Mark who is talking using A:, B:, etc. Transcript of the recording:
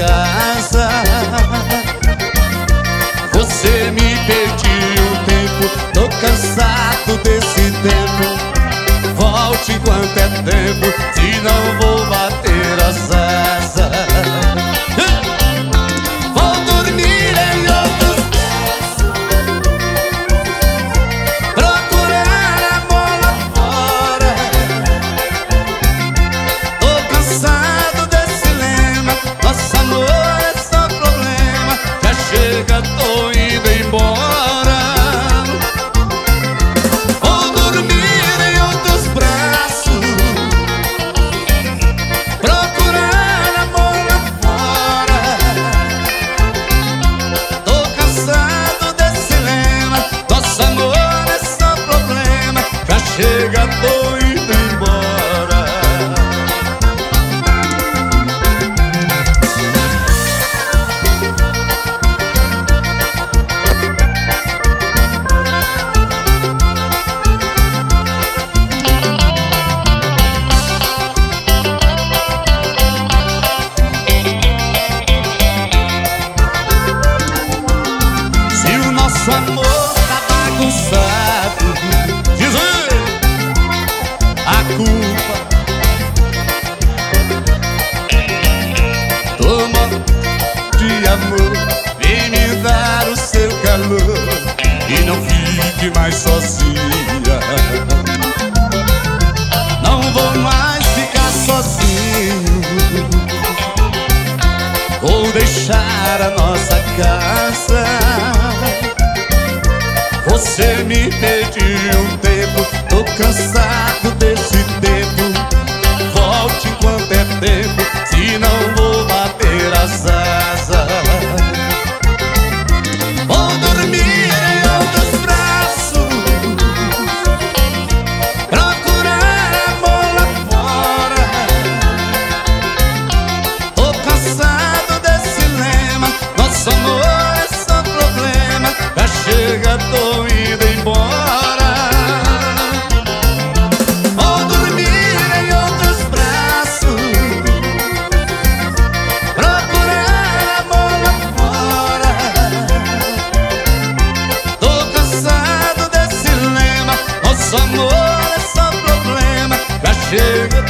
A: casa. Você me pediu tempo, tô cansado desse tempo. Volte enquanto é tempo, se não vou bater as asas. Vou dormir em outros braços, procurar amor lá fora. Tô cansado desse lema, nosso amor é só problema. Já chega, tô indo embora. Vou dormir em outros braços, procurar amor lá fora. Tô cansado desse lema, nosso amor é só problema. Já chega, tô indo embora. Se o nosso amor tá bagunçado, diz a culpa. Toma de amor, vem me dar o seu calor e não fique mais sozinha. Não vou mais ficar sozinho, vou deixar a nossa casa. Você me pediu um tempo, tô cansado desse tempo. Volte enquanto é tempo, se não vou bater as asas. Vou dormir em outros braços, procurar amor lá fora. Tô cansado desse lema, nosso amor é só problema. Já chega, tô indo embora. Vou dormir em outros braços, procurar amor lá fora. Tô cansado desse lema, nosso amor é só problema. Já chega.